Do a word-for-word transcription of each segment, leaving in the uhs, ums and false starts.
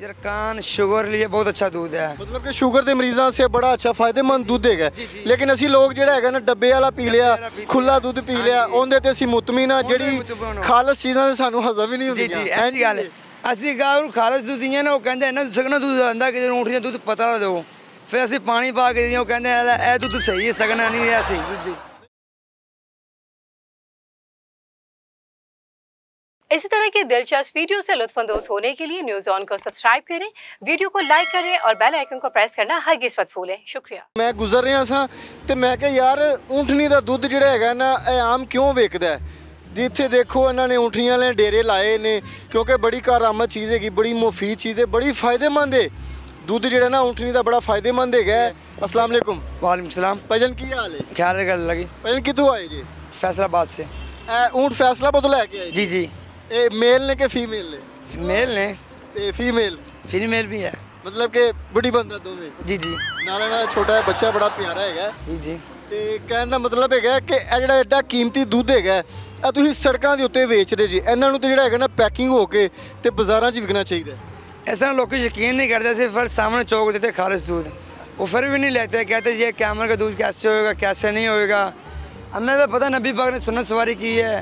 जरकान sugar लिए बहुत अच्छा दूध है। मतलब कि शुगर के मरीजों से बड़ा अच्छा फायदेमंद दूध है। लेकिन असी लोग जो है ना डब्बे वाला पी लिया, खुला दूध पी लिया, उनके असी मुतमिन हाँ जी खालस चीज़ों से सानू हजम ही नहीं होती। जी जी गल है असी गाँव खालस दूध दिए ना, वो कहते हैं सगना दूध आंदा कि ऊँट दूध पता दो, फिर असी पानी पा के दिए, कहते हैं यह दूध सही है, सगना नहीं है सही दूध। इसी तरह के दिलचस्प वीडियो से लुत्फानंदोज होने के लिए न्यूज़ ऑन को सब्सक्राइब करें, वीडियो को लाइक करें और बेल आइकन को प्रेस करना हरगिज़ मत भूलें। शुक्रिया। मैं गुजर रहा सा तो मैं क्या यार ऊँटनी का दुध जो है ना आम क्यों विकदा है जी। इत्थे देखो इन्होंने ऊँटनियां ने डेरे लाए ने क्योंकि बड़ी कारामद चीज़ है, बड़ी मुफीद चीज़ है, बड़ी फायदेमंद है। दुध जो ना ऊँटनी का बड़ा फायदेमंद है। अस्सलाम वालेकुम। वालेकुम सलाम। भजन की हाल है? ख्याल गल लगी। भजन कितों आए जी? फैसलाबाद से। ऊँट फैसलाबाद लैके आए? जी जी। ए मेल ने के फीमेल ने? मेल ने ते फीमेल फीमेल भी है, मतलब कि बड़ी बंदा दोवें? जी जी। नाले ना छोटा है बच्चा बड़ा प्यारा है जी जी। ते कहने का मतलब है कि यह जो एडा कीमती दुध है तुम सड़कों के उत्ते वेच रहे जी, इन्हों तो जो है ना पैकिंग होके ते बाजारों च विकना चाहिए। ऐसा लोग यकीन नहीं करते, सिर्फ फिर सामने चौक देते खालिश दूध, वो फिर भी नहीं लेते, कहते ये कैमरे का दूध कैसे होएगा कैसे नहीं होएगा। हमें तो पता नबी पाक ने सुन्नत सवारी की है,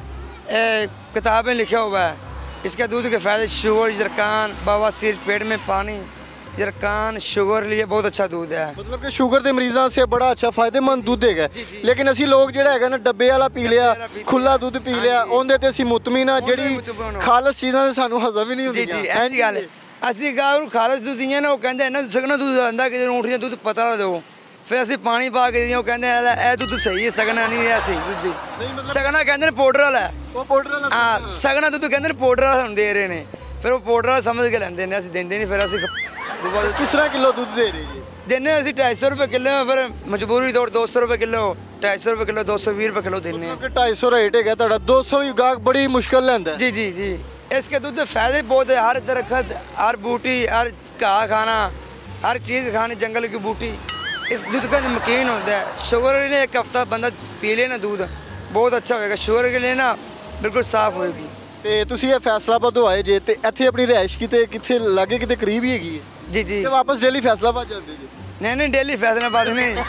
किताब में लिखा हुआ है इसके दूध के फ़ायदे शुगर, जरकान, बवासीर, पेट में पानी, जरकान शुगर लिए बहुत अच्छा दूध है। मतलब कि शुगर के मरीजों से बड़ा अच्छा फायदेमंद दूध है। लेकिन असी लोग जो है ना डब्बे वाला पी लिया, खुला दूध पी लिया, उनके असी मुतमिन हाँ जी खालस चीज़ों से सानू हजम ही नहीं होती। जी जी गल है असी गाँव खालस दूध दिए ना, वो कहते हैं सगना दूध आंदा कि ऊँट दूध पता दो, फिर असी पानी पा के दिए, कहते हैं यह दूध सही है, सगना नहीं है सही दूध। सगना कहते पाउडर वाला है, हाँ सगना दूध कहते पाउडर वाला दे रहे हैं, फिर वो पाउडर वाला समझ के लेंगे ने, असं देंगे नहीं। फिर असी किस तरह किलो दूध दे रहे जी? देने असी ढाई सौ रुपये किलो, फिर मजबूरी तौर दो सौ रुपये किलो, ढाई सौ रुपये किलो, दो सौ भी रुपये किलो देने। ढाई सौ रेट है, दो सौ भी गाहक बड़ी मुश्किल लेंदा। जी जी जी। इसके दूध के फायदे बहुत है, हर दरखत, हर बूटी, हर घाह खाना, हर चीज़ खानी, जंगल की बूटी, इस दूध का नमकीन होता है। शुगर के लिए एक हफ्ता बंदा पी ले ना दूध बहुत अच्छा होएगा, शुगर के लिए ना बिल्कुल साफ होएगी। ਤੇ ਤੁਸੀਂ ਇਹ ਫੈਸਲਾਬਾਦ ਤੋਂ ਆਏ ਜੇ ਤੇ ਇੱਥੇ ਆਪਣੀ ਰਿਹਾਇਸ਼ ਕਿਤੇ ਕਿੱਥੇ ਲਾਗੇ ਕਿਤੇ ਕਰੀਬ ਹੀ ਹੈਗੀ ਹੈ? ਜੀ ਜੀ। ਤੇ ਵਾਪਸ ਡੇਲੀ ਫੈਸਲਾਬਾਦ ਜਾਂਦੇ ਜੀ? नहीं नहीं डेली फैसलाबाद नहीं,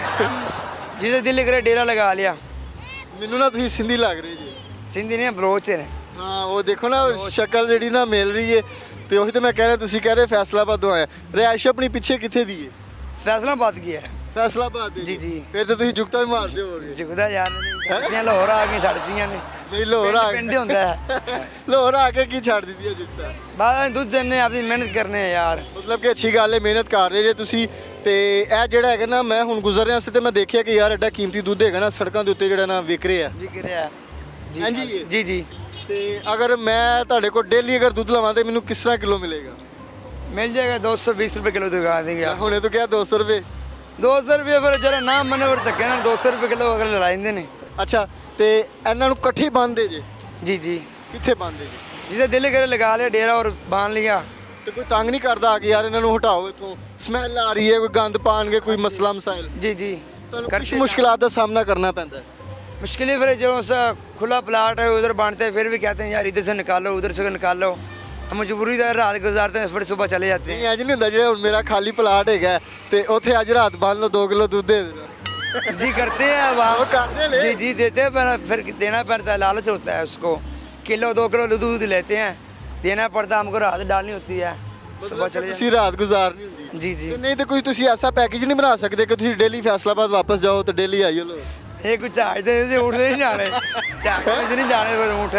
जिसे दिल करे डेरा लगा लिया। ਮੈਨੂੰ ਨਾ ਤੁਸੀਂ ਸਿੰਧੀ ਲੱਗ ਰਹੇ ਜੀ। ਸਿੰਧੀ ਨਹੀਂ ਬਲੋਚ ਨੇ। ਹਾਂ ਉਹ ਦੇਖੋ ਨਾ ਸ਼ਕਲ ਜਿਹੜੀ ਨਾ ਮਿਲ ਰਹੀ ਹੈ ਤੇ ਉਹੀ ਤਾਂ ਮੈਂ ਕਹਿ ਰਿਹਾ, ਤੁਸੀਂ ਕਹਿ ਰਹੇ ਫੈਸਲਾਬਾਦ ਤੋਂ ਆਏ, ਰਿਹਾਇਸ਼ ਆਪਣੀ ਪਿੱਛੇ ਕਿੱਥੇ ਦੀ ਹੈ? फैसलाबाद की है। फैसलाबाद जी जी। फिर तो तुम जुगता भी मारते हो? जुगता यार नहीं, लाहौर आके छड़ दियां ने। नहीं लाहौर आ पिंड होंदा है, लाहौर आके की छड़ दी है जुगता? बाद दूध देने अपनी मेहनत करने यार। मतलब कि अच्छी गल है, मेहनत कर रहे जे तुसी। ਤੇ ਇਹ ਜਿਹੜਾ ਹੈਗਾ ਨਾ ਮੈਂ ਹੁਣ ਗੁਜ਼ਰ ਰਿਹਾ ਸੀ ਤੇ ਮੈਂ ਦੇਖਿਆ ਕਿ ਯਾਰ ਐਡਾ ਕੀਮਤੀ ਦੁੱਧ ਹੈਗਾ ਨਾ ਸੜਕਾਂ ਦੇ ਉੱਤੇ ਜਿਹੜਾ ਨਾ ਵਿਕ ਰਿਹਾ ਵਿਕ ਰਿਹਾ ਜੀ। ਹਾਂਜੀ ਜੀ ਜੀ। ਤੇ ਅਗਰ ਮੈਂ ਤੁਹਾਡੇ ਕੋਲ ਡੇਲੀ ਅਗਰ ਦੁੱਧ ਲਵਾਂ ਤੇ ਮੈਨੂੰ ਕਿਸ ਤਰ੍ਹਾਂ ਕਿਲੋ ਮਿਲੇਗਾ? मिल जाएगा दो सौ बीस रुपये किलो दिखा देंगे आप। ਹੁਣੇ तो क्या दो सौ रुपये? दो सौ रुपये फिर जरा ना मने फिर धक्के ना दो सौ रुपये किलो अगर ला देंगे ने। अच्छा ਤੇ ਇਹਨਾਂ ਨੂੰ ਇਕੱਠੇ ਬੰਨਦੇ ਜੇ? जी जी। ਕਿੱਥੇ ਬੰਨਦੇ ਜੀ? जिसे दिल करे लगा लिया डेरा और बांध लिया। ਤੇ ਕੋਈ ਤੰਗ ਨਹੀਂ ਕਰਦਾ ਆ ਕਿ ਯਾਰ ਇਹਨਾਂ ਨੂੰ ਹਟਾਓ ਇੱਥੋਂ, ਸਮੈਲ ਆ ਰਹੀ ਹੈ, ਕੋਈ ਗੰਦ ਪਾਣਗੇ, ਕੋਈ ਮਸਲਾ ਮਸਾਇਲ? जी जी। ਤੁਹਾਨੂੰ ਕੁਝ ਮੁਸ਼ਕਿਲਾਂ ਦਾ ਸਾਹਮਣਾ करना ਪੈਂਦਾ है? मुश्किलें फिर जो सा खुला प्लाट है उधर बांधते हैं, फिर भी कहते हैं यार इधर से निकालो उधर से निकालो, हम मजबूरी का रात गुजारते हैं, फिर सुबह चले जाते हैं। नहीं अज नहीं होंगे जो मेरा खाली प्लाट है तो उत्थे अज रात बांध लो, दो किलो दूध दे देना जी करते हैं वहाँ करते जी जी देते हैं, पर फिर देना पड़ता है, लालच होता है उसको, किलो दो किलो दूध लेते हैं, देना पड़ता है हमको, रात डालनी होती है, सुबह चले जाते हैं, रात गुजारनी होती है। जी जी। नहीं तो कोई तुसी ऐसा पैकेज नहीं बना सकते कि तुसी डेली फैसलाबाद वापस जाओ तो डेली आइए लो? ये कुछ जहाज दे ऊँट नहीं जाने, जहाज नहीं जाने फिर ऊँट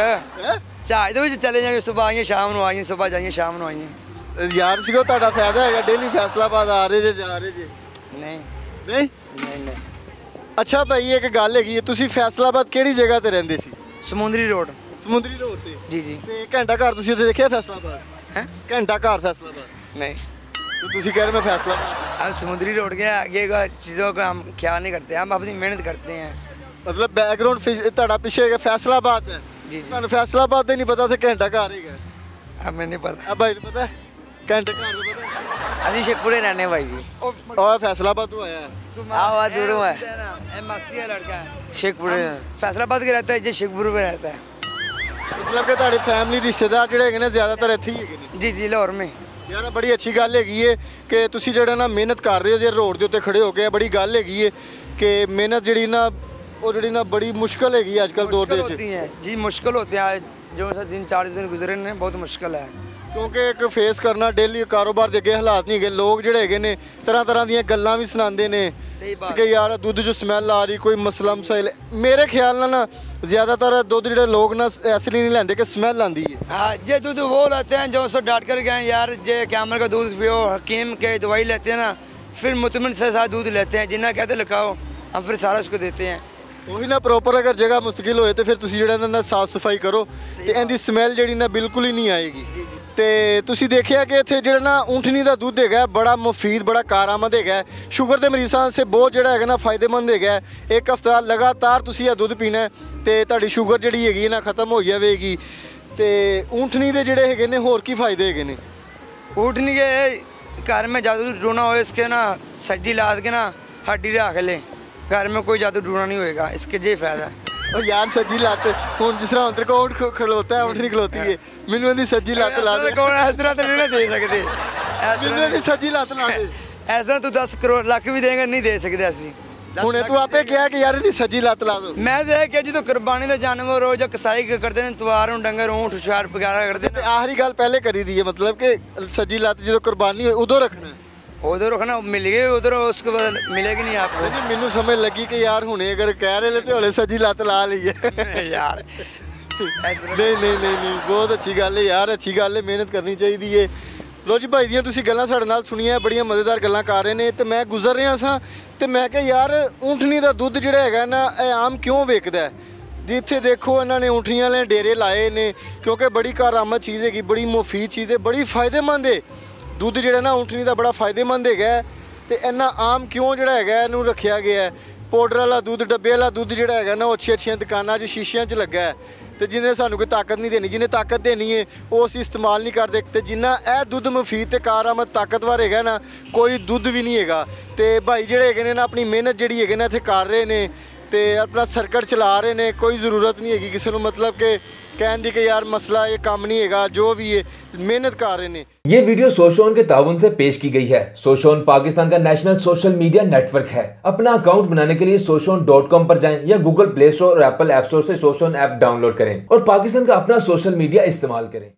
जहाज दे चले जाएंगे, सुबह आइए शाम को आइए, सुबह जाइए शाम को आइए। यार सिखो ਤੁਹਾਡਾ ਫਾਇਦਾ ਹੈਗਾ, डेली फैसलाबाद आ रहे जे जा रहे जे? नहीं नहीं नहीं नहीं। अच्छा भाई एक गल हैगी है, ਤੁਸੀਂ ਫੈਸਲਾਬਾਦ ਕਿਹੜੀ ਜਗ੍ਹਾ ਤੇ ਰਹਿੰਦੇ ਸੀ? ਸਮੁੰਦਰੀ ਰੋਡ। ਸਮੁੰਦਰੀ ਰੋਡ ਤੇ? ਜੀ ਜੀ। ਤੇ ਘੰਟਾ ਘਰ ਤੁਸੀਂ ਉੱਥੇ ਦੇਖਿਆ ਫੈਸਲਾਬਾਦ? हैं घंटा घर फैसलाबाद? नहीं। तो तुसी कह रहे मैं फैसलाबाद? हम समुद्री रोड के आगे का चीज़ों का हम ख्याल नहीं करते, हम अपनी मेहनत करते हैं। मतलब बैकग्राउंड ਤੁਹਾਡਾ ਪਿੱਛੇ है फैसलाबाद है? जी जी। ਤੁਹਾਨੂੰ फैसलाबाद ਦਾ ਨਹੀਂ ਪਤਾ ਤੇ ਘੰਟਾ ਘਰ ਹੈਗਾ? हमें नहीं पता। अब भाई ਨੂੰ पता है घंटे घर ਦਾ पता है? ਅਸੀਂ शेखपुरे रहने भाई जी। और फैसलाबाद तो आया है? हाँ दूर है, मासी का लड़का है, शेखपुरे फैसलाबाद के रहता है, जो शेखपुर में रहता है। मतलब कि ਤੁਹਾਡੀ फैमिली रिश्तेदार ਜਿਹੜੇ ਹੈਗੇ ਨੇ ਜ਼ਿਆਦਾਤਰ ਇੱਥੇ ਹੀ ਹੈਗੇ ਨੇ? जी जी लाहौर में। ਯਾਰ ਬੜੀ ਅੱਛੀ ਗੱਲ ਹੈਗੀ ਏ ਕਿ ਤੁਸੀਂ ਜਿਹੜਾ ਨਾ ਮਿਹਨਤ ਕਰ ਰਹੇ ਹੋ ਜੇ ਰੋਡ ਦੇ ਉੱਤੇ ਖੜੇ ਹੋ ਕੇ ਬੜੀ ਗੱਲ ਹੈਗੀ ਏ ਕਿ ਮਿਹਨਤ ਜਿਹੜੀ ਨਾ ਉਹ ਜਿਹੜੀ ਨਾ ਬੜੀ ਮੁਸ਼ਕਲ ਹੈਗੀ ਅੱਜ ਕੱਲ ਦੌਰ ਦੇ ਵਿੱਚ। होती है जी, मुश्किल होते हैं जो सा दिन चार दिन गुजरे ने बहुत मुश्किल है ਕਿਉਂਕਿ ਇੱਕ ਫੇਸ ਕਰਨਾ ਡੇਲੀ ਕਾਰੋਬਾਰ ਦੇ ਅੱਗੇ ਹਾਲਾਤ ਨਹੀਂ ਹੈਗੇ। ਲੋਕ ਜਿਹੜੇ ਹੈਗੇ ਨੇ ਤਰ੍ਹਾਂ ਤਰ੍ਹਾਂ ਦੀਆਂ ਗੱਲਾਂ ਵੀ ਸੁਣਾਉਂਦੇ ਨੇ ਸਹੀ ਬਾਤ ਕਿ ਯਾਰ ਦੁੱਧ 'ਚ ਸਮੈਲ ਆ ਰਹੀ, ਕੋਈ ਮਸਲਾ ਮਸਾਇਲ। ਮੇਰੇ ਖਿਆਲ ਨਾਲ ਨਾ ਜ਼ਿਆਦਾਤਰ ਦੁੱਧ ਜਿਹੜੇ ਲੋਕ ਨਾ ਇਸ ਲਈ ਨਹੀਂ ਲੈਂਦੇ ਕਿ ਸਮੈਲ ਆਉਂਦੀ ਹੈ। हाँ ये दूध वो लेते हैं जो सो डांट कर गए यार ये कैमर का दूध पियो, हकीम के दवाई लेते हैं ना, फिर मुतमिन से साथ दूध लेते हैं, जिन्ना कहते लिखाओ हम फिर सारा उसको देते हैं। ਉਹੀ ਨਾ ਪ੍ਰੋਪਰ ਅਗਰ ਜਗ੍ਹਾ ਮੁਸਤਕਿਲ ਹੋਏ ਤੇ ਫਿਰ ਤੁਸੀਂ ਜਿਹੜਾ ਇਹਨਾਂ ਦਾ ਸਾਫ਼ ਸਫਾਈ ਕਰੋ ਤੇ ਇਹਦੀ ਸਮੈਲ ਜਿਹੜੀ ਨਾ ਬਿਲਕੁਲ ਹੀ ਨਹੀਂ ਆਏਗੀ। ਤੇ ਤੁਸੀਂ ਦੇਖਿਆ ਕਿ ਇੱਥੇ ਜਿਹੜਾ ਨਾ ਊਂਠਣੀ ਦਾ ਦੁੱਧ ਹੈਗਾ ਬੜਾ ਮੁਫੀਦ ਬੜਾ ਕਾਰਾਮਦ ਹੈਗਾ। ਸ਼ੂਗਰ ਦੇ ਮਰੀਜ਼ਾਂ ਵਾਸਤੇ ਬਹੁਤ ਜਿਹੜਾ ਹੈਗਾ ਨਾ ਫਾਇਦੇਮੰਦ ਹੈਗਾ। ਇੱਕ ਹਫ਼ਤਾ ਲਗਾਤਾਰ ਤੁਸੀਂ ਇਹ ਦੁੱਧ ਪੀਣਾ ਤੇ ਤੁਹਾਡੀ ਸ਼ੂਗਰ ਜਿਹੜੀ ਹੈਗੀ ਨਾ ਖਤਮ ਹੋ ਜਾਵੇਗੀ। ਤੇ ਊਂਠਣੀ ਦੇ ਜਿਹੜੇ ਹੈਗੇ ਨੇ ਹੋਰ ਕੀ ਫਾਇਦੇ ਹੈਗੇ ਨੇ? ऊँटनी के घर में जादू टूना हो इसके ना सज्जी लाद के ना हड्डी रख ले, घर में कोई जादू टूना नहीं होएगा, इसके ये फायदा है। ਉਹ ਯਾਰ ਸੱਜੀ ਲੱਤ ਹੁਣ ਜਿਸ ਤਰ੍ਹਾਂ ਅੰਦਰ ਕੋਟ ਖਲੋਤਾ ਹੈ ਊਂਠਣੀ ਖਲੋਤੀ ਹੈ ਮੈਨੂੰ ਇਹਦੀ ਸੱਜੀ ਲੱਤ ਲਾ ਦੇ। कौन इस तरह तो नहीं दे सकते, ਮੈਨੂੰ ਇਹਦੀ ਸੱਜੀ ਲੱਤ ਲਾ ਦੇ। ऐसा तू दस करोड़ लाख भी देंगे नहीं दे सकते ਅਸੀਂ। ਹੁਣੇ ਤੂੰ ਆਪੇ ਕਿਹਾ ਕਿ ਯਾਰ ਇਹਦੀ ਸੱਜੀ ਲੱਤ ਲਾ ਦੋ। ਮੈਂ ਦੇਖ ਕੇ ਜਦੋਂ ਕੁਰਬਾਨੀ ਦਾ ਜਾਨਵਰ ਹੋ ਜਾਂ ਕਸਾਈ ਕਰਦੇ ਨੇ ਤਵਾਰ ਨੂੰ ਡੰਗਰ ਊਂਠ ਛਾੜ ਵਗੈਰਾ ਕਰਦੇ ਤੇ ਆਖਰੀ ਗੱਲ ਪਹਿਲੇ ਕਰੀ ਦੀ ਹੈ ਮਤਲਬ ਕਿ ਸੱਜੀ ਲੱਤ ਜਦੋਂ ਕੁਰਬਾਨੀ ਹੋਏ ਉਦੋਂ ਰੱਖਣਾ ਹੈ। उधर रखना मिल गए उधर उसके बाद मिलेगी नहीं आपको। ਨਹੀਂ ਮੈਨੂੰ ਸਮਝ ਲੱਗੀ ਕਿ ਯਾਰ ਹੁਣੇ ਅਗਰ ਕਹਿ ਰਹੇ ਨੇ ਤੇ ਹਲੇ ਸੱਜੀ ਲੱਤ ਲਾ ਲਈਏ। यार ਨਹੀਂ ਨਹੀਂ ਨਹੀਂ ਨਹੀਂ ਬਹੁਤ ਅੱਛੀ ਗੱਲ ਹੈ ਯਾਰ, ਅੱਛੀ ਗੱਲ ਹੈ, ਮਿਹਨਤ ਕਰਨੀ ਚਾਹੀਦੀ ਹੈ। ਲੋ ਜੀ ਭਾਈ ਦੀਆਂ ਤੁਸੀਂ ਗੱਲਾਂ ਸਾਡੇ ਨਾਲ ਸੁਣੀਆਂ, ਬੜੀਆਂ ਮਜ਼ੇਦਾਰ ਗੱਲਾਂ ਕਰ ਰਹੇ ਨੇ ਤੇ ਮੈਂ ਗੁਜ਼ਰ ਰਿਹਾ ਸਾਂ ਤੇ ਮੈਂ ਕਿਹਾ ਯਾਰ ਊਂਠਣੀ ਦਾ ਦੁੱਧ ਜਿਹੜਾ ਹੈਗਾ ਨਾ ਇਹ ਆਮ ਕਿਉਂ ਵੇਚਦਾ ਹੈ। ਜਿੱਥੇ ਦੇਖੋ ਇਹਨਾਂ ਨੇ ਊਂਠਣੀਆਂ ਵਾਲੇ ਡੇਰੇ ਲਾਏ ਨੇ ਕਿਉਂਕਿ ਬੜੀ ਕਾਰਾਮਦ ਚੀਜ਼ ਹੈਗੀ, ਬੜੀ ਮੁਫੀਦ ਚੀਜ਼ ਹੈ, ਬੜੀ ਫਾਇਦੇਮੰਦ ਹੈ। ਦੁੱਧ ਜਿਹੜਾ ਨਾ ਊਂਠਣੀ ਦਾ ਬੜਾ ਫਾਇਦੇਮੰਦ ਹੈਗਾ ਤੇ ਇੰਨਾ ਆਮ ਕਿਉਂ ਜਿਹੜਾ ਹੈਗਾ ਇਹਨੂੰ ਰੱਖਿਆ ਗਿਆ ਹੈ। ਪਾਊਡਰ ਵਾਲਾ ਦੁੱਧ, ਡੱਬੇ ਵਾਲਾ ਦੁੱਧ ਜਿਹੜਾ ਹੈਗਾ ਨਾ ਉਹ ਅੱਛੀਆਂ ਅੱਛੀਆਂ ਦੁਕਾਨਾਂ 'ਚ ਸ਼ੀਸ਼ਿਆਂ 'ਚ ਲੱਗਾ ਹੈ ਤੇ ਜਿਹਨੇ ਸਾਨੂੰ ਕੋਈ ਤਾਕਤ ਨਹੀਂ ਦੇਣੀ, ਜਿਹਨੇ ਤਾਕਤ ਦੇਣੀ ਹੈ ਉਹ ਅਸੀਂ ਇਸਤੇਮਾਲ ਨਹੀਂ ਕਰਦੇ। ਤੇ ਜਿੰਨਾ ਇਹ ਦੁੱਧ ਮੁਫੀਦ ਤੇ ਕਾਰਾਮਦ ਤਾਕਤਵਰ ਹੈਗਾ ਨਾ ਕੋਈ ਦੁੱਧ ਵੀ ਨਹੀਂ ਹੈਗਾ। ਤੇ ਭਾਈ ਜਿਹੜੇ ਹੈਗੇ ਨੇ ਨਾ ਆਪਣੀ ਮਿਹਨਤ ਜਿਹੜੀ ਹੈਗੇ ਨਾ ਇੱਥੇ ਕਰ ਰਹੇ ਨੇ ਤੇ ਆਪਣਾ ਸਰਕਟ ਚਲਾ ਰਹੇ ਨੇ। ਕੋਈ ਜ਼ਰੂਰਤ ਨਹੀਂ ਹੈਗੀ ਕਿਸੇ ਨੂੰ ਮਤਲਬ ਕਿ कहने दी कि यार मसला ये काम नहीं है, जो भी है मेहनत कर रहे हैं। ये वीडियो सोशोन के ताउन से पेश की गई है। सोशोन पाकिस्तान का नेशनल सोशल मीडिया नेटवर्क है। अपना अकाउंट बनाने के लिए सोशोन डॉट कॉम पर जाएं या गूगल प्ले स्टोर और एप्पल ऐप स्टोर से सोशोन ऐप डाउनलोड करें और पाकिस्तान का अपना सोशल मीडिया इस्तेमाल करें।